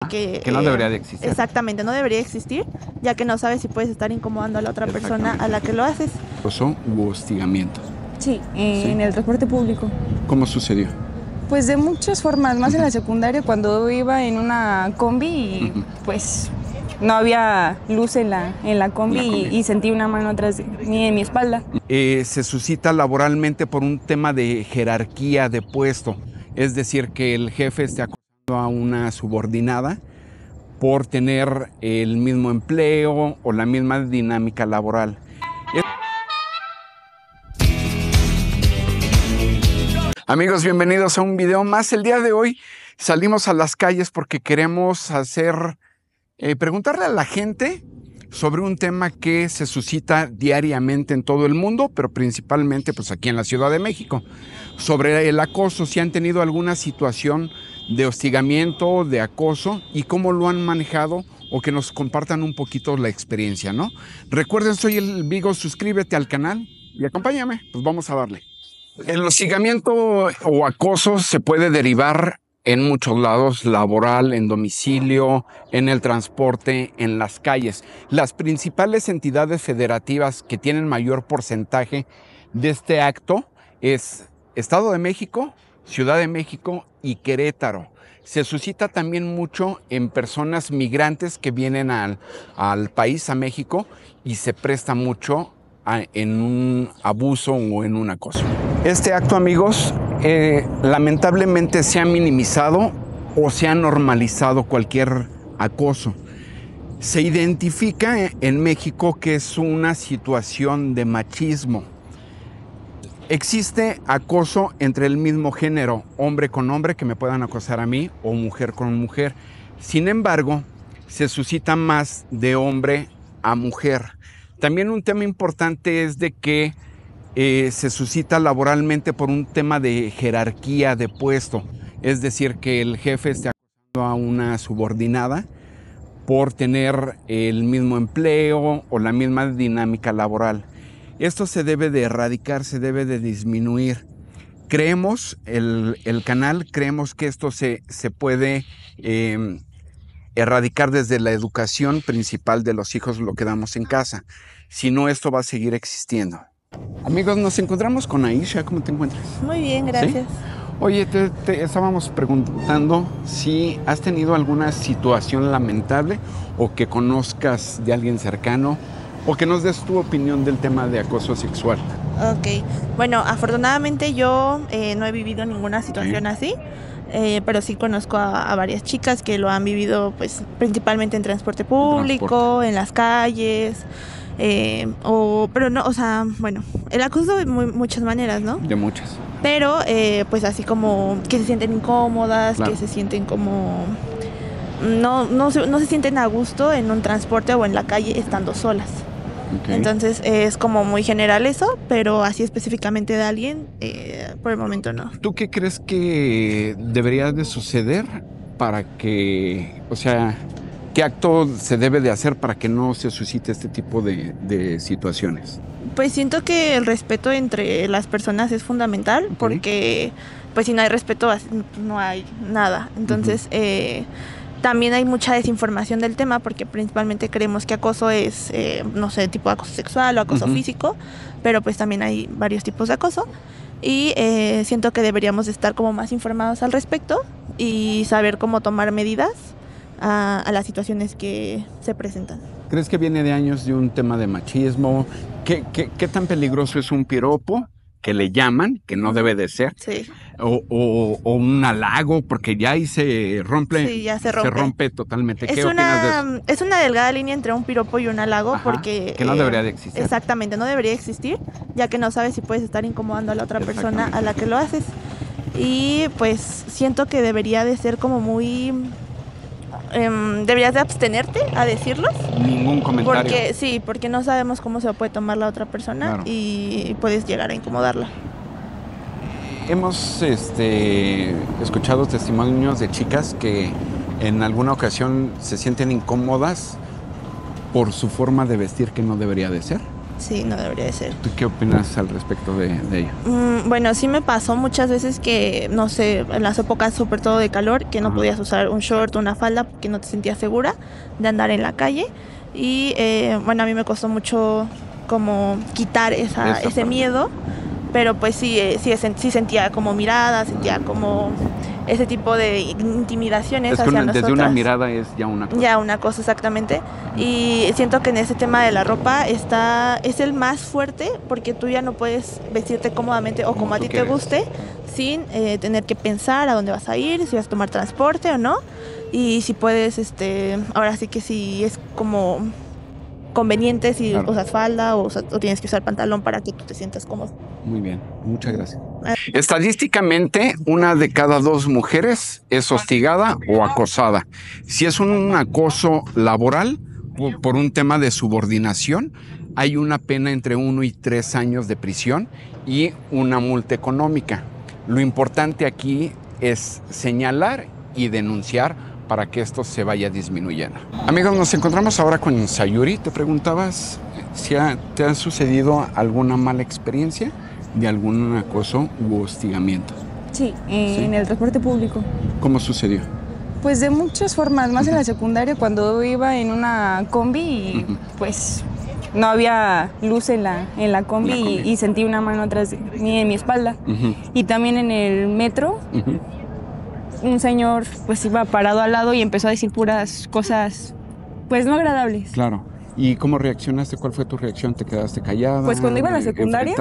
que no debería de existir. Exactamente, no debería existir, ya que no sabes si puedes estar incomodando a la otra persona a la que lo haces. ¿Acoso u hostigamiento? Sí, en el transporte público. ¿Cómo sucedió? Pues de muchas formas, más en la secundaria cuando iba en una combi y pues no había luz en la combi y sentí una mano atrás de mí en mi espalda. Se suscita laboralmente por un tema de jerarquía de puesto, es decir, que el jefe esté acosando a una subordinada por tener el mismo empleo o la misma dinámica laboral. Amigos, bienvenidos a un video más. El día de hoy salimos a las calles porque queremos preguntarle a la gente sobre un tema que se suscita diariamente en todo el mundo, pero principalmente pues aquí en la Ciudad de México, sobre el acoso, si han tenido alguna situación de hostigamiento, de acoso y cómo lo han manejado o que nos compartan un poquito la experiencia, ¿no? Recuerden, soy el Vigo, suscríbete al canal y acompáñame, pues vamos a darle. El hostigamiento o acoso se puede derivar en muchos lados, laboral, en domicilio, en el transporte, en las calles. Las principales entidades federativas que tienen mayor porcentaje de este acto es Estado de México, Ciudad de México y Querétaro. Se suscita también mucho en personas migrantes que vienen al país, a México, y se presta mucho en un abuso o en un acoso. Este acto, amigos, lamentablemente se ha minimizado o se ha normalizado cualquier acoso. Se identifica en México que es una situación de machismo. Existe acoso entre el mismo género, hombre con hombre, que me puedan acosar a mí, o mujer con mujer. Sin embargo, se suscita más de hombre a mujer. También un tema importante es de que se suscita laboralmente por un tema de jerarquía de puesto. Es decir, que el jefe esté acosando a una subordinada por tener el mismo empleo o la misma dinámica laboral. Esto se debe de erradicar, se debe de disminuir. Creemos, el canal, creemos que esto se puede erradicar desde la educación principal de los hijos, lo que damos en casa. Si no, esto va a seguir existiendo. Amigos, nos encontramos con Aisha. ¿Cómo te encuentras? Muy bien, gracias. ¿Sí? Oye, te estábamos preguntando si has tenido alguna situación lamentable o que conozcas de alguien cercano o que nos des tu opinión del tema de acoso sexual. Ok, bueno, afortunadamente yo no he vivido ninguna situación así. Pero sí conozco a varias chicas que lo han vivido, pues, principalmente en transporte público, en las calles, pero no, o sea, bueno, el acoso de muchas maneras, ¿no? De muchas. Pero, pues, así como que se sienten incómodas, claro, que se sienten como no se sienten a gusto en un transporte o en la calle estando solas. Okay. Entonces es como muy general eso, pero así específicamente de alguien, por el momento no. ¿Tú qué crees que debería de suceder para que, o sea, qué acto se debe de hacer para que no se suscite este tipo de situaciones? Pues siento que el respeto entre las personas es fundamental, okay, porque pues si no hay respeto no hay nada. Entonces, también hay mucha desinformación del tema porque principalmente creemos que acoso es, no sé, tipo de acoso sexual o acoso físico, pero pues también hay varios tipos de acoso y siento que deberíamos estar como más informados al respecto y saber cómo tomar medidas a las situaciones que se presentan. ¿Crees que viene de años de un tema de machismo? ¿Qué tan peligroso es un piropo que le llaman, que no debe de ser? Sí. O un halago, porque ya ahí se rompe. Sí, ya se rompe. Se rompe totalmente. ¿Qué opinas de eso? Es una delgada línea entre un piropo y un halago. Ajá, porque que no debería de existir. Exactamente, no debería existir, ya que no sabes si puedes estar incomodando a la otra persona a la que lo haces. Y pues siento que debería de ser como muy... deberías de abstenerte a decirlos. Ningún comentario. Porque no sabemos cómo se puede tomar la otra persona, claro, y puedes llegar a incomodarla. Hemos escuchado testimonios de chicas que en alguna ocasión se sienten incómodas por su forma de vestir que no debería de ser. Sí, no debería de ser. ¿Tú qué opinas al respecto de ello? Bueno, sí me pasó muchas veces que, no sé, en las épocas sobre todo de calor, que no podías usar un short o una falda porque no te sentías segura de andar en la calle. Y bueno, a mí me costó mucho como quitar ese miedo, pero pues sí sentía como mirada, sentía como ese tipo de intimidaciones es que hacia desde nosotras. una mirada es ya una cosa. Ya una cosa, exactamente. Y siento que en ese tema de la ropa es el más fuerte porque tú ya no puedes vestirte cómodamente o como a ti te guste sin tener que pensar a dónde vas a ir, si vas a tomar transporte o no. Y si puedes, ahora sí que si es como conveniente si usas falda o tienes que usar pantalón para que tú te sientas cómodo. Muy bien, muchas gracias. Estadísticamente, 1 de cada 2 mujeres es hostigada o acosada. Si es un acoso laboral por un tema de subordinación, hay una pena entre 1 y 3 años de prisión y una multa económica. Lo importante aquí es señalar y denunciar para que esto se vaya disminuyendo. Amigos, nos encontramos ahora con Sayuri. Te preguntabas si te ha sucedido alguna mala experiencia de algún acoso u hostigamiento. Sí, en el transporte público. ¿Cómo sucedió? Pues de muchas formas, más en la secundaria cuando iba en una combi y pues no había luz en la combi y sentí una mano atrás de mí en mi espalda. Y también en el metro, un señor pues iba parado al lado y empezó a decir puras cosas pues no agradables. Claro. ¿Y cómo reaccionaste? ¿Cuál fue tu reacción? ¿Te quedaste callada? Pues cuando iba a la secundaria,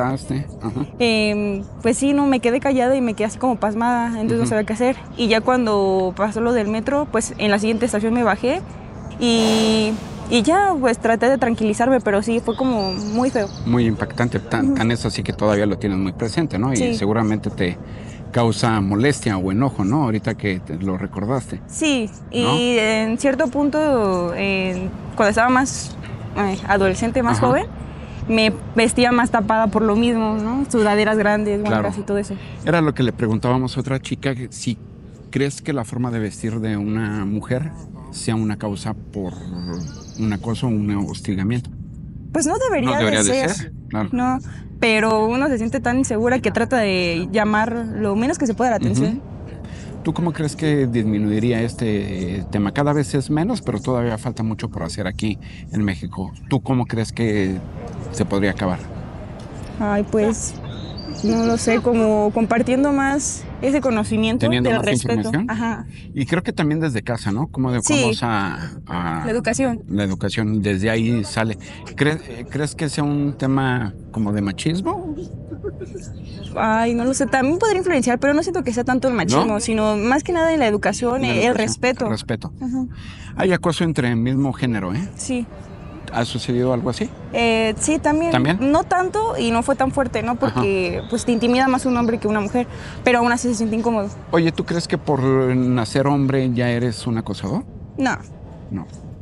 pues sí, no, me quedé callada y me quedé así como pasmada, entonces no sabía qué hacer. Y ya cuando pasó lo del metro, pues en la siguiente estación me bajé y ya pues traté de tranquilizarme, pero sí, fue como muy feo. Muy impactante, tan es así que todavía lo tienes muy presente, ¿no? Y seguramente te causa molestia o enojo, ¿no? Ahorita que te lo recordaste. Sí, ¿no? Y en cierto punto, cuando estaba más adolescente, más joven, me vestía más tapada por lo mismo, ¿no? Sudaderas grandes, blancas y todo eso. Era lo que le preguntábamos a otra chica, si crees que la forma de vestir de una mujer sea una causa por un acoso o un hostigamiento. Pues no debería de ser. Claro. No, pero uno se siente tan insegura que trata de llamar lo menos que se pueda la atención. ¿Tú cómo crees que disminuiría este tema? Cada vez es menos, pero todavía falta mucho por hacer aquí en México. ¿Tú cómo crees que se podría acabar? Ay, pues no lo sé, como compartiendo más ese conocimiento, teniendo del más respeto. Información. Ajá. Y creo que también desde casa, ¿no? Como educamos a la educación. La educación, desde ahí sale. ¿Crees que sea un tema como de machismo? Ay, no lo sé, también podría influenciar, pero no siento que sea tanto el machismo, sino más que nada en la educación, el respeto. El respeto. Hay acoso entre el mismo género, ¿eh? Sí. ¿Ha sucedido algo así? Sí, también. ¿También? No tanto y no fue tan fuerte, ¿no? Porque pues te intimida más un hombre que una mujer, pero aún así se siente incómodo. Oye, ¿tú crees que por nacer hombre ya eres un acosador? No. No.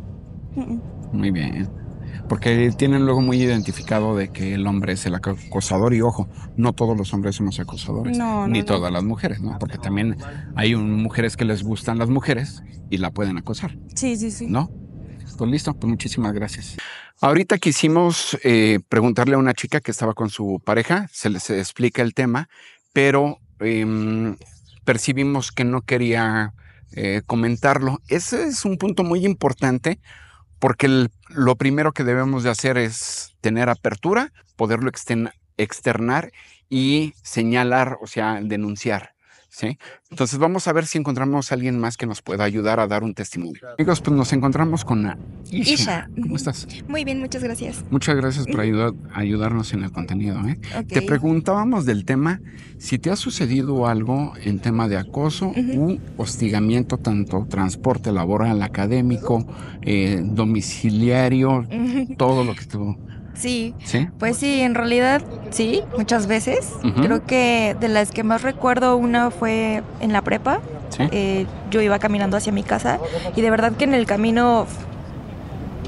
Muy bien. Porque tienen luego muy identificado de que el hombre es el acosador y ojo, no todos los hombres somos acosadores, ni todas las mujeres, ¿no? Porque también hay mujeres que les gustan las mujeres y la pueden acosar. Sí, sí, sí. ¿No? Pues listo, pues muchísimas gracias. Ahorita quisimos preguntarle a una chica que estaba con su pareja, se les explica el tema, pero percibimos que no quería comentarlo. Ese es un punto muy importante porque lo primero que debemos de hacer es tener apertura, poderlo externar y señalar, o sea, denunciar. ¿Sí? Entonces vamos a ver si encontramos a alguien más que nos pueda ayudar a dar un testimonio. Amigos, pues nos encontramos con Isha. ¿Cómo estás? Muy bien, muchas gracias. Muchas gracias por ayudarnos en el contenido. Te preguntábamos del tema, si te ha sucedido algo en tema de acoso u hostigamiento, tanto transporte laboral, académico, domiciliario, todo lo que tú... Sí, pues sí, en realidad sí, muchas veces. Creo que de las que más recuerdo, una fue en la prepa. Yo iba caminando hacia mi casa y de verdad que en el camino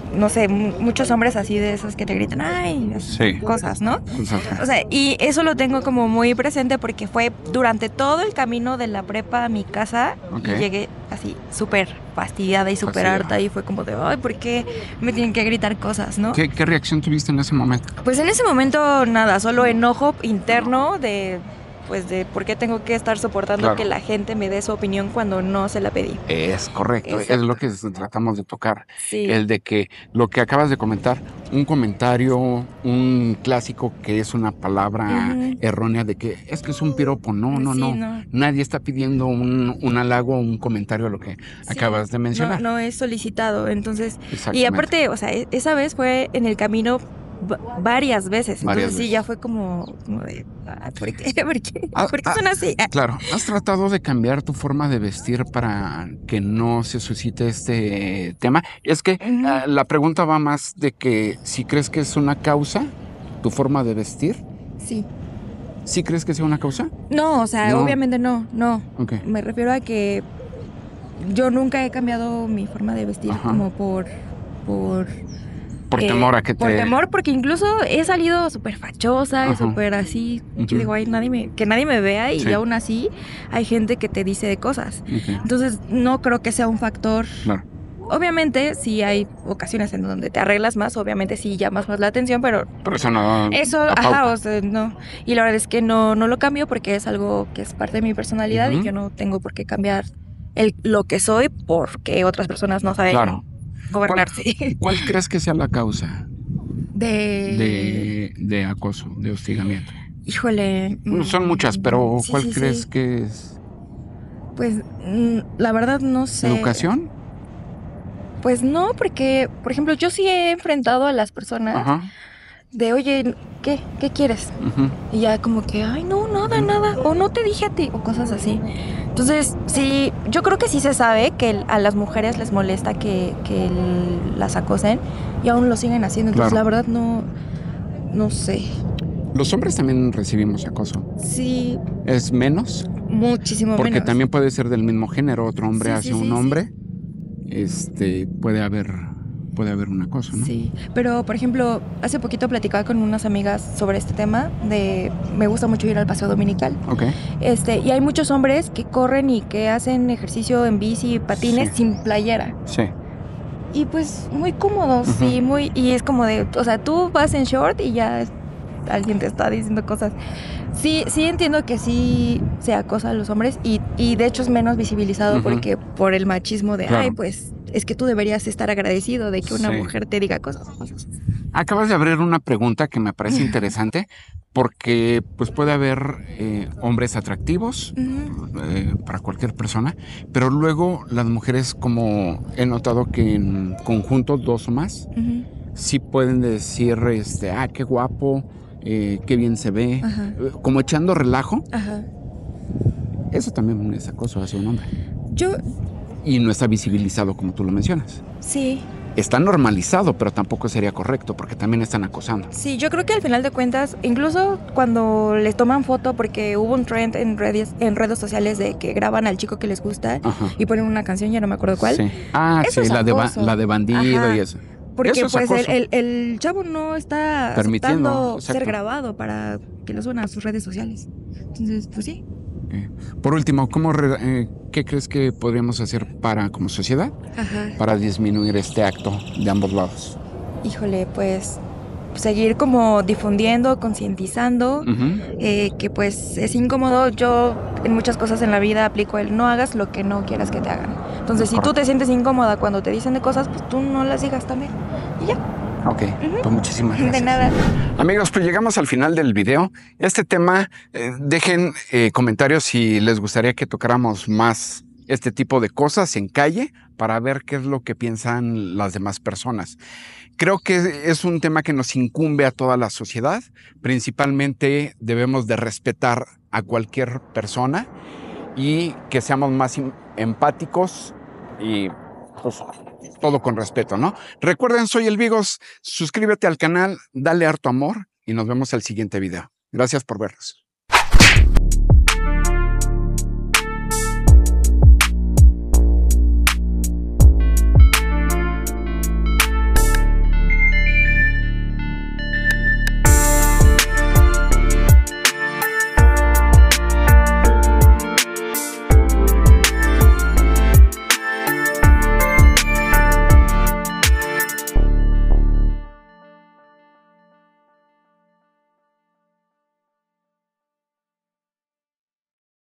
no sé, muchos hombres así de esos que te gritan, ay, Sí. cosas, ¿no? Exacto. O sea, y eso lo tengo como muy presente porque fue durante todo el camino de la prepa a mi casa Ok. y llegué así súper fastidiada y súper Fastidiada. harta y fue como de, ay, ¿por qué me tienen que gritar cosas, no? ¿Qué reacción tuviste en ese momento? Pues en ese momento nada, solo enojo interno de, pues de por qué tengo que estar soportando Claro. que la gente me dé su opinión cuando no se la pedí. Es correcto, Exacto. es lo que tratamos de tocar. Sí. El de que lo que acabas de comentar, un comentario, un clásico que es una palabra Ujú. errónea de que es un piropo. No, Sí, no. no. Nadie está pidiendo un halago o un comentario a lo que Sí, acabas de mencionar. No es solicitado, entonces. Exactamente. Y aparte, o sea, esa vez fue en el camino varias veces. Varias Entonces sí, veces. ya fue como de, ¿por qué? ¿Por qué? Ah, ¿Por qué son así? Claro, ¿has tratado de cambiar tu forma de vestir para que no se suscite este tema? Es que Ujú. la pregunta va más de que si crees que es una causa, tu forma de vestir. Sí. ¿Sí crees que sea una causa? No, o sea, No. obviamente no. Ok. Me refiero a que yo nunca he cambiado mi forma de vestir Ajá. como por Por temor a que por temor, porque incluso he salido súper fachosa y Ajá. súper así. Ujú. Yo digo, ay, que nadie me vea y Sí. aún así hay gente que te dice de cosas. Ok, Entonces, no creo que sea un factor. claro. Obviamente, sí hay ocasiones en donde te arreglas más, obviamente sí llamas más la atención, pero Pero eso no. eso, apauta. o sea, no. Y la verdad es que no lo cambio porque es algo que es parte de mi personalidad Ujú. y yo no tengo por qué cambiar lo que soy porque otras personas no saben Claro. gobernarse. ¿Cuál crees que sea la causa De... de acoso, de hostigamiento? Híjole. Son muchas, pero sí, ¿cuál sí, crees sí. que es? Pues la verdad no sé. ¿Educación? Pues no, porque, por ejemplo, yo sí he enfrentado a las personas Ajá. de, oye, ¿qué quieres? Ujú. Y ya como que, ay, no, nada, o no te dije a ti, o cosas así. Entonces, sí, yo creo que sí se sabe que a las mujeres les molesta que las acosen y aún lo siguen haciendo. Entonces, Claro. la verdad no sé. Los hombres también recibimos acoso. Sí, Es menos, muchísimo porque menos. también puede ser del mismo género, otro hombre Sí, hacia sí, un sí, hombre. Puede haber un acoso, ¿no? Sí, pero por ejemplo, hace poquito platicaba con unas amigas sobre este tema de me gusta mucho ir al paseo dominical. Ok. Y hay muchos hombres que corren y que hacen ejercicio en bici y patines Sí. sin playera. Sí. Y pues muy cómodos, Ujú. y es como de, o sea, tú vas en short y ya alguien te está diciendo cosas. Sí entiendo que sí se acosa a los hombres y de hecho es menos visibilizado Ujú. porque por el machismo de, Claro. ay, pues es que tú deberías estar agradecido de que una Sí. mujer te diga cosas. Acabas de abrir una pregunta que me parece interesante porque pues puede haber hombres atractivos para cualquier persona, pero luego las mujeres, como he notado que en conjunto 2 o más, Ujú. sí pueden decir, qué guapo, qué bien se ve, Ajá. como echando relajo. Ajá. Eso también es acoso hacia un hombre Yo, y no está visibilizado como tú lo mencionas. sí, Está normalizado, pero tampoco sería correcto porque también están acosando. sí, yo creo que al final de cuentas, incluso cuando les toman foto, porque hubo un trend en redes sociales de que graban al chico que les gusta Ajá. y ponen una canción, ya no me acuerdo cuál. Sí. Ah, Eso sí, es acoso. la de bandido. Ajá. Y eso. Porque Eso es pues acoso. el chavo no está Permitiendo, aceptando exacto. ser grabado para que lo suban a sus redes sociales. Entonces, pues sí. Por último, ¿qué crees que podríamos hacer como sociedad Ajá. para disminuir este acto de ambos lados? Híjole, pues seguir como difundiendo, concientizando, Ujú. que pues es incómodo. Yo en muchas cosas en la vida aplico el no hagas lo que no quieras que te hagan. Entonces, si tú te sientes incómoda cuando te dicen de cosas, pues tú no las digas también. Y ya. Ok, pues muchísimas gracias. De nada. Amigos, pues llegamos al final del video. Este tema, dejen comentarios si les gustaría que tocáramos más este tipo de cosas en calle para ver qué es lo que piensan las demás personas. Creo que es un tema que nos incumbe a toda la sociedad. Principalmente debemos de respetar a cualquier persona y que seamos más empáticos y pues, todo con respeto, ¿no? Recuerden, soy el Vigos. Suscríbete al canal, dale harto amor y nos vemos al siguiente video. Gracias por vernos.